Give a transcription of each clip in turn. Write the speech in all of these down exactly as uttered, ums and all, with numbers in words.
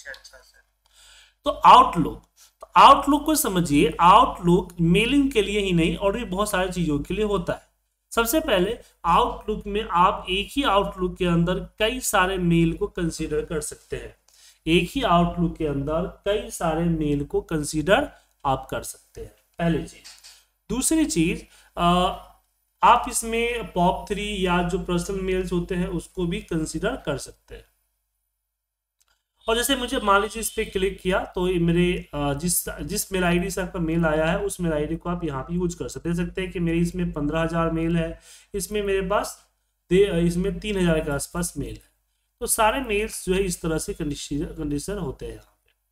अच्छा अच्छा सर। तो आउटलुक, तो आउटलुक को समझिए, आउटलुक मेलिंग के लिए ही नहीं और भी बहुत सारी चीजों के लिए होता है। सबसे पहले आउटलुक में आप एक ही आउटलुक के अंदर कई सारे मेल को कंसीडर कर सकते हैं। एक ही आउटलुक के अंदर कई सारे मेल को कंसीडर आप कर सकते हैं, पहली चीज। दूसरी चीज, आप इसमें पॉप थ्री या जो पर्सनल मेल्स होते हैं उसको भी कंसीडर कर सकते हैं। और जैसे मुझे मान लीजिए इस पर क्लिक किया तो ये मेरे जिस जिस मेल आईडी से आपका मेल आया है उस मेल आईडी को आप यहाँ पे यूज कर सकते हैं सकते हैं कि मेरे इसमें पंद्रह हजार मेल है, इसमें मेरे पास दे इसमें तीन हजार के आसपास मेल है। तो सारे मेल्स जो है इस तरह से कंडीशन कंडीशन होते हैं।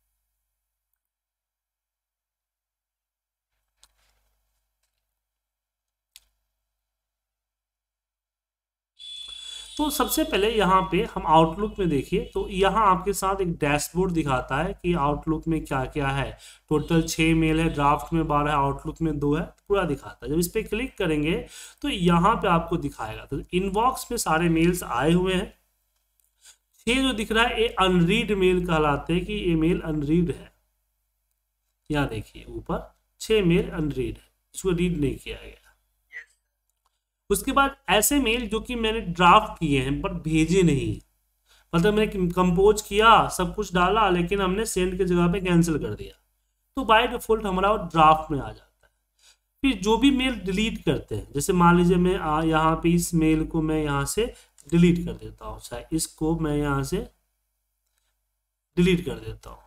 तो सबसे पहले यहाँ पे हम आउटलुक में देखिए तो यहाँ आपके साथ एक डैशबोर्ड दिखाता है कि आउटलुक में क्या क्या है। टोटल छः मेल है, ड्राफ्ट में बारह है, आउटलुक में दो है, पूरा दिखाता है। जब इस पर क्लिक करेंगे तो यहाँ पे आपको दिखाएगा। तो इनबॉक्स में सारे मेल्स आए हुए हैं। छः जो दिख रहा है ये अनरीड मेल कहलाते हैं कि ये मेल अनरीड है। यहाँ देखिए ऊपर छः मेल अनरीड है, इसको रीड नहीं किया गया। उसके बाद ऐसे मेल जो कि मैंने ड्राफ्ट किए हैं बट भेजे नहीं, मतलब मैंने कंपोज किया, सब कुछ डाला, लेकिन हमने सेंड के जगह पे कैंसिल कर दिया, तो बाय डिफॉल्ट हमारा ड्राफ्ट में आ जाता है। फिर जो भी मेल डिलीट करते हैं, जैसे मान लीजिए मैं यहाँ पे इस मेल को मैं यहाँ से डिलीट कर देता हूँ, चाहे इसको मैं यहाँ से डिलीट कर देता हूँ,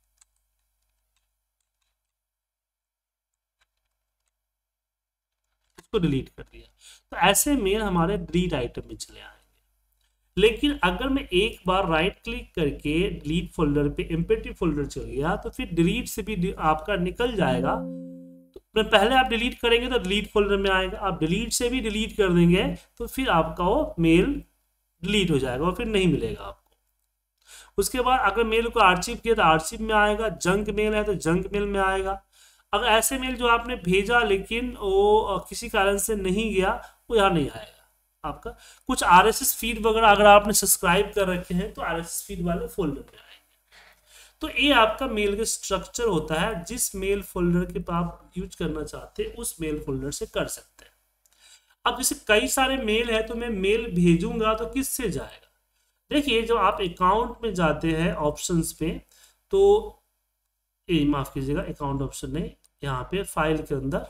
इसको डिलीट कर दिया, तो ऐसे मेल हमारे डिलीट आइटम में चले आएंगे। लेकिन अगर मैं एक बार राइट क्लिक करके डिलीट फोल्डर पे एम्प्टी फोल्डर चल गया तो फिर डिलीट से भी आपका निकल जाएगा। तो पहले आप डिलीट करेंगे तो डिलीट फोल्डर में आएगा, आप डिलीट से भी डिलीट कर देंगे तो फिर आपका वो मेल डिलीट हो जाएगा और फिर नहीं मिलेगा आपको। उसके बाद अगर मेल को आर्चिव किया तो आर्चिव में आएगा, जंक मेल है तो जंक मेल में आएगा। अगर ऐसे मेल जो आपने भेजा लेकिन वो किसी कारण से नहीं गया, वो यहाँ नहीं आएगा आपका। कुछ आरएसएस फीड वगैरह अगर आपने सब्सक्राइब कर रखे हैं तो आरएसएस फीड वाले फोल्डर में आएंगे। तो ये आपका मेल का स्ट्रक्चर होता है, जिस मेल फोल्डर के आप यूज करना चाहते हैं उस मेल फोल्डर से कर सकते हैं। अब जैसे कई सारे मेल है तो मैं मेल भेजूंगा तो किससे जाएगा। देखिए जब आप अकाउंट में जाते हैं ऑप्शंस पे, तो ए माफ कीजिएगा अकाउंट ऑप्शन नहीं, यहाँ पे फाइल के अंदर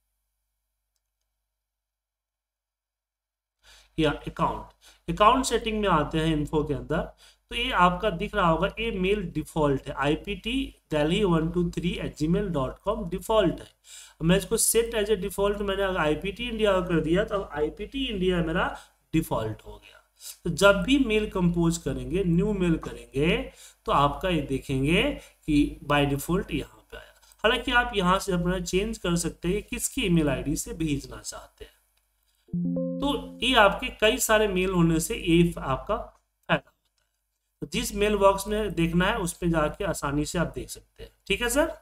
या अकाउंट अकाउंट सेटिंग में आते हैं इन्फो के अंदर, तो ये आपका दिख रहा होगा ये मेल डिफॉल्ट है, I P T Delhi one two three at Gmail dot com default है। मैं इसको सेट एज ए डिफॉल्ट मैंने अगर आई पी टी इंडिया कर दिया तो अब आई पी टी इंडिया मेरा डिफॉल्ट हो गया। तो जब भी मेल कंपोज करेंगे, न्यू मेल करेंगे, तो आपका ये देखेंगे कि बाय डिफॉल्ट यहाँ पे आया। हालांकि आप यहाँ से अपना चेंज कर सकते हैं किसकी ईमेल आईडी से भेजना चाहते हैं। तो ये आपके कई सारे मेल होने से ये आपका फायदा होता है। तो जिस मेल बॉक्स में देखना है उस पर जाके आसानी से आप देख सकते हैं। ठीक है सर।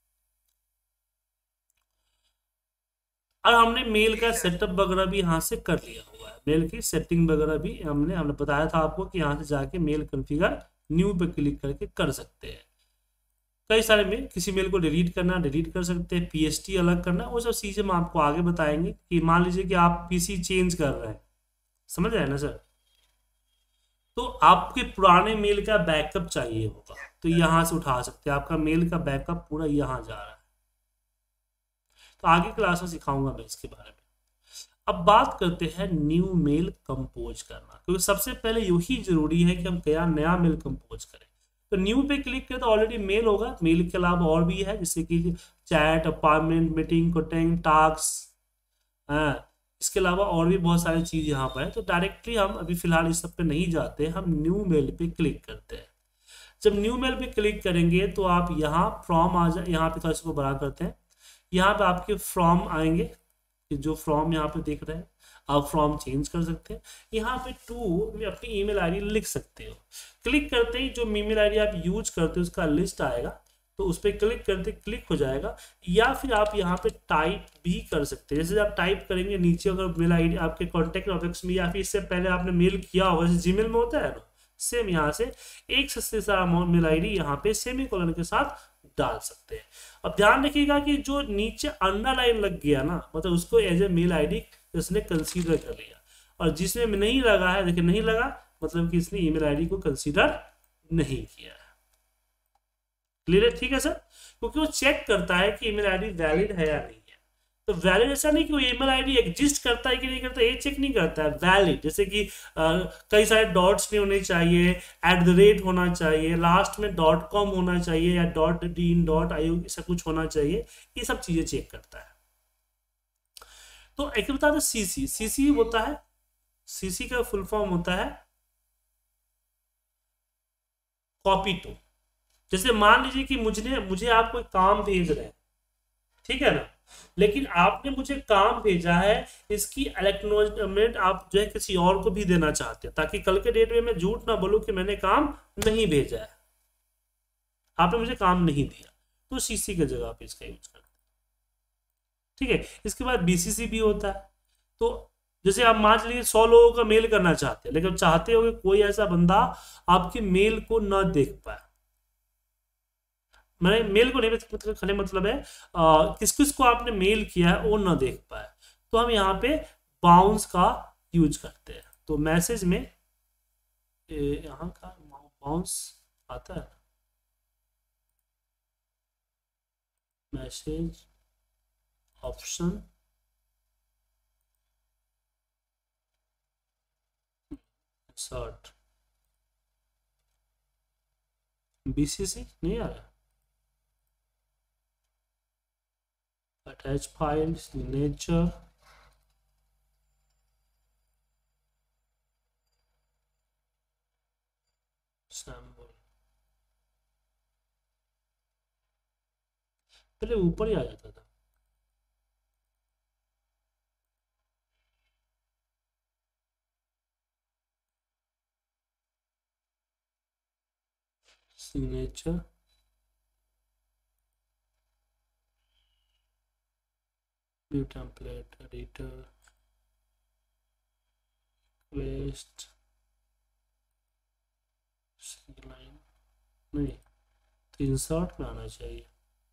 और हमने मेल का सेटअप वगैरह भी यहाँ से कर लिया हुआ है, मेल की सेटिंग वगैरह भी हमने हमने बताया था आपको कि यहाँ से जाके मेल कॉन्फ़िगर न्यू पे क्लिक करके कर सकते हैं। कई सारे मेल, किसी मेल को डिलीट करना डिलीट कर सकते हैं, पीएसटी अलग करना, वो सब चीजें हम आपको आगे बताएंगे। कि मान लीजिए कि आप पीसी चेंज कर रहे हैं, समझ रहे हैं ना सर, तो आपके पुराने मेल का बैकअप चाहिए होगा तो यहाँ से उठा सकते हैं, आपका मेल का बैकअप पूरा यहाँ जा रहा है। तो आगे क्लास में सिखाऊंगा मैं इसके बारे में। अब बात करते हैं न्यू मेल कंपोज करना, क्योंकि सबसे पहले यही जरूरी है कि हम क्या नया मेल कंपोज करें। तो न्यू पे क्लिक करें तो ऑलरेडी मेल होगा, मेल के अलावा और भी है जैसे कि चैट, अपॉइंटमेंट, मीटिंग, कोटेंग, टास्क, हाँ इसके अलावा और भी बहुत सारी चीज यहाँ पर है। तो डायरेक्टली हम अभी फिलहाल इस सब पे नहीं जाते, हम न्यू मेल पे क्लिक करते हैं। जब न्यू मेल पे क्लिक करेंगे तो आप यहाँ फ्रॉम आ जाए, यहाँ पे थोड़ा इसको बड़ा करते हैं, यहाँ पे आपके फ्रॉम आएंगे, जो फ्रॉम यहाँ पे देख रहे हैं आप फ्रॉम चेंज कर सकते हैं। यहाँ पे टू में अपनी ईमेल आईडी लिख सकते हो। क्लिक करते ही जो ईमेल आईडी आप यूज करते हो उसका लिस्ट आएगा, तो उस पर क्लिक करते क्लिक हो जाएगा। या फिर आप यहाँ पे टाइप भी कर सकते हैं, जैसे आप टाइप करेंगे नीचे अगर मेल आईडी आपके कॉन्टेक्ट ऑफिस में या फिर इससे पहले आपने मेल किया होगा, जैसे जीमेल में होता है ना, सेम यहाँ से एक से सारा मेल आईडी यहाँ पे सेमी कोलन के साथ डाल सकते हैं। अब ध्यान रखिएगा कि जो नीचे अंडरलाइन लग गया ना, मतलब उसको एज ए मेल आईडी इसने कंसीडर कर लिया, और जिसमें नहीं लगा है, देखिए नहीं लगा मतलब कि इसने ईमेल आईडी को कंसीडर नहीं किया है। क्लियर है? ठीक है सर, क्योंकि वो चेक करता है कि ईमेल आईडी वैलिड है या नहीं है। तो वैलिड ऐसा नहीं कि वो ईमेल आईडी एग्जिस्ट करता है कि नहीं करता, ये चेक नहीं करता है। वैलिड जैसे कि आ, कई सारे डॉट्स नहीं होने चाहिए, एट द रेट होना चाहिए, लास्ट में डॉट कॉम होना चाहिए या डॉट डीन डॉट आई ऐसा कुछ होना चाहिए, ये सब चीजें चेक करता है। तो एक बता दो सीसी, सीसी होता है, सीसी का फुल फॉर्म होता है कॉपी टू। जैसे मान लीजिए कि मुझे मुझे आप कोई काम भेज रहे हैं, ठीक है ना, लेकिन आपने मुझे काम भेजा है, इसकी एक्नॉलेजमेंट आप जो है किसी और को भी देना चाहते हैं, ताकि कल के डेट में मैं झूठ ना बोलूं कि मैंने काम नहीं भेजा है, आपने मुझे काम नहीं दिया, तो सीसी की जगह पे इसका यूज करते हैं। ठीक है, इसके बाद बीसीसी भी होता है। तो जैसे आप मान लीजिए सौ लोगों का मेल करना चाहते हैं, लेकिन चाहते हो कि कोई ऐसा बंदा आपके मेल को न देख पाए, मैंने मेल को नहीं मतलब खाली मतलब है किस किस को आपने मेल किया है वो ना देख पाए, तो हम यहाँ पे बाउंस का यूज करते हैं। तो मैसेज में यहाँ का बाउंस आता है, मैसेज ऑप्शन सर्ट बीसीसी नहीं आ रहा, attach file, signature, sample, पहले ऊपर ही आ जाता था। Signature, view template, editor, request, line नहीं, तो इंसर्ट में आना चाहिए।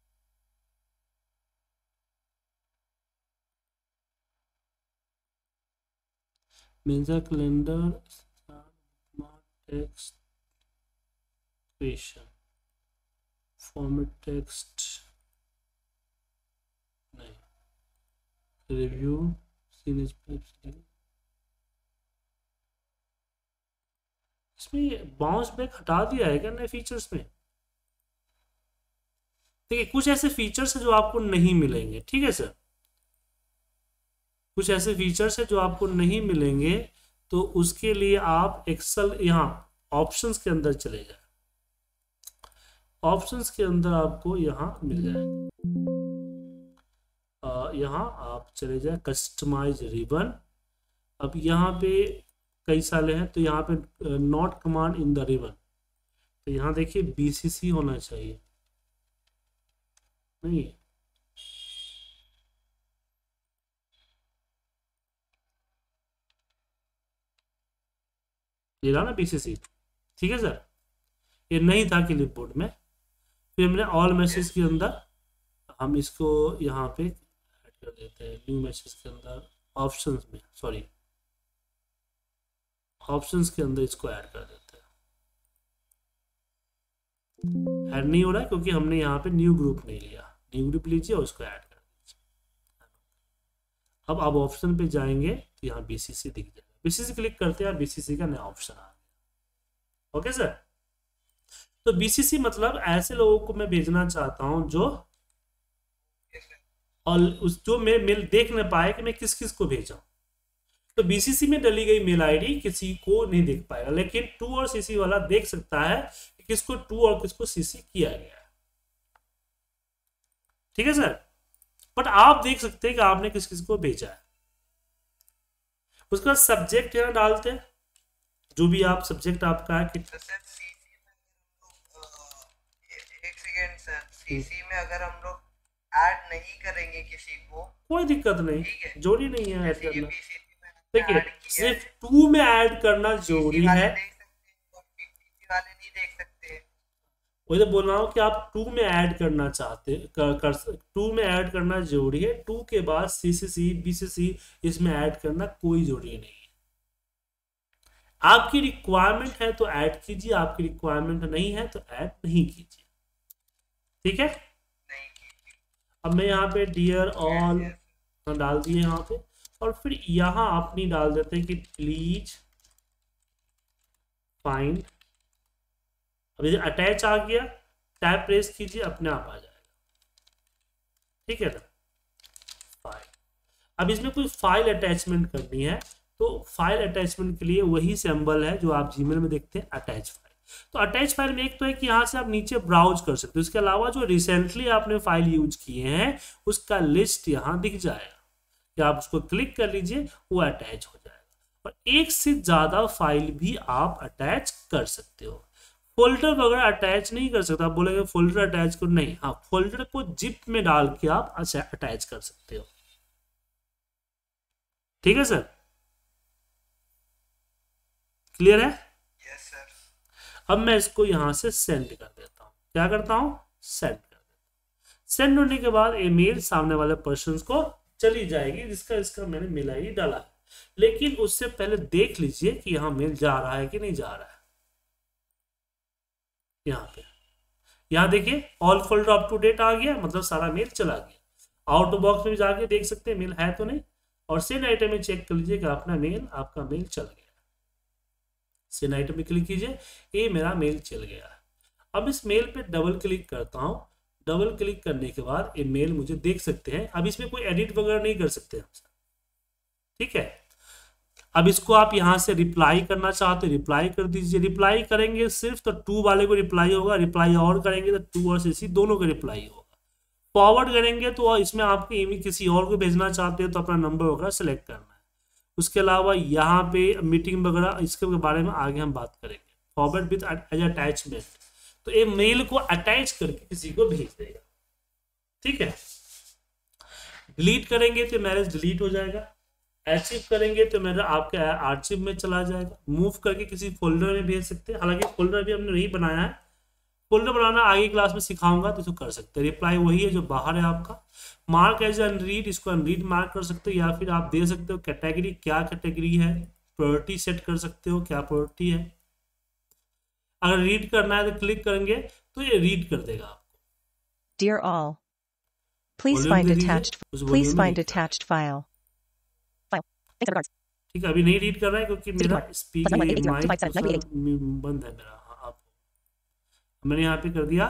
मेंजा calendar, text creation, format text नहीं, रिव्यू सीरीज पे इसमें बाउंस बैक हटा दिया है क्या नए फीचर्स में? देखिए कुछ ऐसे फीचर्स है जो आपको नहीं मिलेंगे, ठीक है सर, कुछ ऐसे फीचर्स है जो आपको नहीं मिलेंगे, तो उसके लिए आप एक्सेल यहाँ ऑप्शंस के अंदर चले जाए, ऑप्शंस के अंदर आपको यहाँ मिल जाए, यहाँ आप चले जाए कस्टमाइज रिबन। अब यहाँ पे कई सारे हैं, तो यहाँ पे not command in the ribbon, तो यहाँ देखिए बीसीसी होना चाहिए, नहीं ये रहा ना बीसीसी, ठीक है सर, ये नहीं था क्लिपबोर्ड में, फिर हमने ऑल मैसेज के अंदर हम इसको यहाँ पे ऐड कर देते हैं, न्यू मैसेज के अंदर ऑप्शंस में, सॉरी ऑप्शंस के अंदर इसको ऐड कर देते हैं। ऐड नहीं हो रहा है क्योंकि हमने यहाँ पे न्यू ग्रुप नहीं लिया, न्यू ग्रुप लीजिए और उसको ऐड कर दीजिए। अब आप ऑप्शन पे जाएंगे तो यहाँ बीसीसी दिख जाएगा, बीसीसी क्लिक करते हैं, बीसीसी का नया ऑप्शन आ गया। ओके सर, तो बीसीसी मतलब ऐसे लोगों को मैं भेजना चाहता हूं जो और उस जो मैं मेल देख न पाए कि मैं किस किस को भेजा, तो बीसीसी में डली गई मेल आईडी किसी को नहीं देख पाएगा, लेकिन टू और सीसी वाला देख सकता है कि किसको टू और किसको सीसी किया गया है। ठीक है सर, बट आप देख सकते हैं कि आपने किस किस को भेजा है। उसके बाद सब्जेक्ट यहाँ डालते हैं, जो भी आप सब्जेक्ट आपका है कि एक सेकेंड सर, सीसी में अगर हम लोग ऐड नहीं करेंगे किसी को कोई दिक्कत नहीं, जरूरी नहीं है ऐड करना। देखिए ऐड सिर्फ टू में ऐड करना जरूरी है, वही तो बोल रहा हूँ कि आप टू में ऐड करना चाहते कर, कर टू में ऐड करना जरूरी है, टू के बाद सी सी सी बी सी सी इसमें ऐड करना कोई जरूरी नहीं है। आपकी रिक्वायरमेंट है तो ऐड कीजिए, आपकी रिक्वायरमेंट नहीं है तो ऐड नहीं कीजिए, ठीक है। नहीं कीजिए। अब मैं यहाँ पे डियर यस ऑल यस। डाल दिए यहाँ पे, और फिर यहाँ अपनी डाल देते हैं कि प्लीज फाइंड। अब ये अटैच आ गया, टैब प्रेस कीजिए, अपने आप आ जाएगा, ठीक है ना। फाइल, अब इसमें कोई फाइल अटैचमेंट करनी है तो फाइल अटैचमेंट के लिए वही सिंबल है जो आप जीमेल में देखते हैं, अटैच फाइल। तो अटैच फाइल में एक तो है कि यहाँ से आप नीचे ब्राउज कर सकते हो, इसके अलावा जो रिसेंटली आपने फाइल यूज किए हैं उसका लिस्ट यहाँ दिख जाएगा, कि आप उसको क्लिक कर लीजिए, वो अटैच हो जाएगा। और एक से ज्यादा फाइल भी आप अटैच कर सकते हो। फोल्डर वगैरह अटैच नहीं कर सकते, आप बोलेंगे फोल्डर अटैच करो, नहीं, हाँ फोल्डर को जिप में डाल के आप अटैच कर सकते हो, ठीक है सर, क्लियर है। Yes sir. अब मैं इसको यहां से सेंड कर देता हूं, क्या करता हूं, सेंड कर देता हूं। सेंड होने के बाद ईमेल सामने वाले पर्सन को चली जाएगी जिसका इसका मैंने मेल आई डी डाला है, लेकिन उससे पहले देख लीजिए कि यहाँ मेल जा रहा है कि नहीं जा रहा है। यहाँ पे यहाँ देखिए all folder up to date आ गया, मतलब सारा मेल चला गया। आउट बॉक्स में भी जाके देख सकते हैं मेल है तो नहीं, और सेंड आइटम में चेक कर लीजिए कि अपना मेल आपका मेल चल गया। सेंड आइटम में क्लिक कीजिए, ये मेरा मेल चल गया है। अब इस मेल पे डबल क्लिक करता हूँ, डबल क्लिक करने के बाद ये मेल मुझे देख सकते हैं। अब इसमें कोई एडिट वगैरह नहीं कर सकते हम, ठीक है। अब इसको आप यहां से रिप्लाई करना चाहते हो, रिप्लाई कर दीजिए। रिप्लाई करेंगे सिर्फ तो टू वाले को रिप्लाई होगा, रिप्लाई और करेंगे तो टू और सीसी दोनों को रिप्लाई होगा। फॉरवर्ड करेंगे तो इसमें आपके ईमेल किसी और को भेजना चाहते हैं तो अपना नंबर वगैरह सेलेक्ट करना है। उसके अलावा यहाँ पे मीटिंग वगैरह इसके बारे में आगे हम बात करेंगे। फॉरवर्ड विद एज अटैचमेंट, तो ये मेल को अटैच करके किसी को भेज देगा, ठीक है। डिलीट करेंगे तो मैसेज डिलीट हो जाएगा, आर्चिव करेंगे तो मेरा आपके आर्चिव में चला जाएगा। मूव करके किसी फोल्डर में भेज सकते हैं, हालांकि फोल्डर भी हमने नहीं बनाया है, फोल्डर बनाना आगे क्लास में सिखाऊंगा तो इसको कर सकते हैं। रिप्लाई वही है जो बाहर है आपका। मार्क एज अनरीड, इसको अनरीड मार्क कर सकते हो, या फिर आप दे सकते हो कैटेगरी, क्या कैटेगरी है, प्रायोरिटी सेट कर सकते हो, क्या प्रायोरिटी है। अगर रीड करना है तो क्लिक करेंगे तो ये रीड कर देगा आपको। Dear all, please Volume find दे दीजिए, attached. उस Please volume में find रीड कर attached file. File. Thanks regards. ठीक है, अभी नहीं रीड कर रहा है क्योंकि मेरा Plus speaker one one eight eight zero two five mike seven nine eight eight. बंद है मेरा। हाँ, आप मैंने यहाँ पे कर दिया,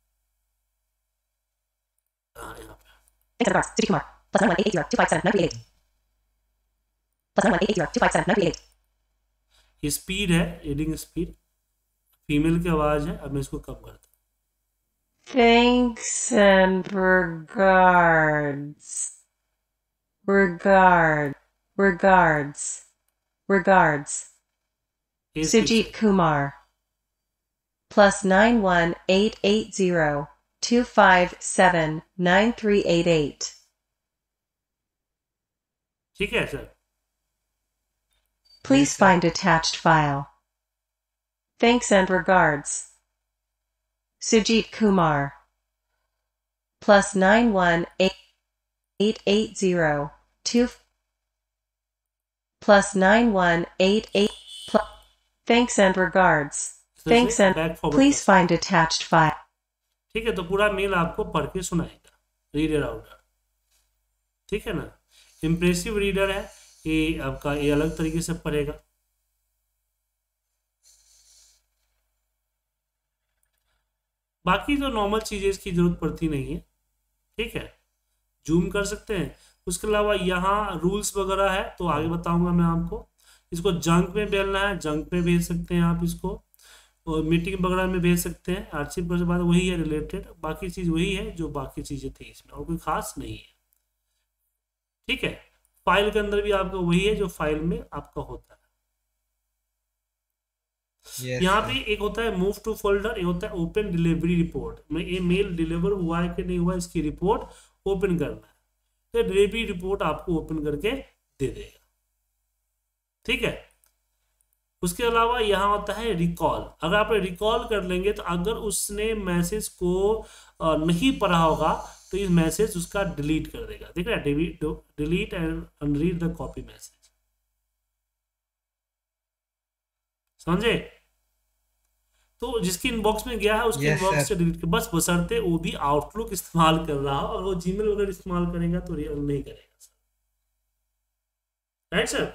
हाँ यहाँ पे। Thanks regards. Suji Kumar. Plus one one eight eight zero two five seven nine three eight eight. Plus one one eight eight zero two five seven nine three eight eight. ये स्पीड है, reading speed, female की आवाज है। अब मैं इसको कम करता हूँ। Thanks and regards. Regard. Regards. Regards. ये स्पीड Sujit से Kumar. Plus nine one eight eight zero two five seven nine three eight eight. ठीक है सर। Please Yes, sir. find attached file. Thanks and regards. Sujit Kumar. Plus nine one eight eight eight zero two. Plus nine one eight eight. Plus. Thanks and regards. Thanks and back forward please find attached file. ठीक है, तो पूरा mail आपको पढ़ के सुनाएगा reader outer, ठीक है ना। इम्प्रेसिव रीडर है ये आपका, ये अलग तरीके से पढ़ेगा। बाकी जो नॉर्मल चीजें इसकी जरूरत पड़ती नहीं है, ठीक है। जूम कर सकते हैं। उसके अलावा यहाँ रूल्स वगैरह है तो आगे बताऊंगा मैं आपको। इसको जंक में भेजना है, जंक में भेज सकते हैं आप इसको, और मीटिंग वगैरह में भेज सकते हैं। आर्चिव के बाद वही है रिलेटेड, बाकी चीज वही है जो बाकी चीजें थी इसमें, और कोई खास नहीं है, ठीक है। फाइल के अंदर भी आपका वही है जो फाइल में आपका होता है। Yes, यहाँ sir. पे एक होता है मूव टू फोल्डर, एक होता है ओपन डिलीवरी रिपोर्ट। में ये मेल डिलीवर हुआ है कि नहीं हुआ इसकी रिपोर्ट ओपन करना है, तो डिलीवरी रिपोर्ट आपको ओपन करके दे देगा, ठीक है। उसके अलावा यहाँ होता है रिकॉल। अगर आप रिकॉल कर लेंगे तो अगर उसने मैसेज को नहीं पढ़ा होगा तो इस मैसेज उसका डिलीट कर देगा। देख रहे हैं, delete and unread the copy message. समझे? तो जिसकी इनबॉक्स में गया है उसके Yes, इनबॉक्स sir. से डिलीट कर, बस बशर्ते वो भी आउटलुक इस्तेमाल कर रहा हो। और वो जीमेल वगैरह इस्तेमाल करेगा तो नहीं करेगा सर। Right sir?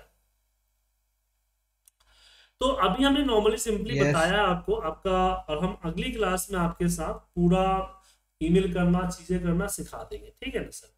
तो अभी हमने नॉर्मली सिंपली Yes. बताया आपको आपका, और हम अगली क्लास में आपके साथ पूरा ईमेल करना, चीजें करना सिखा देंगे। ठीक है ना सर?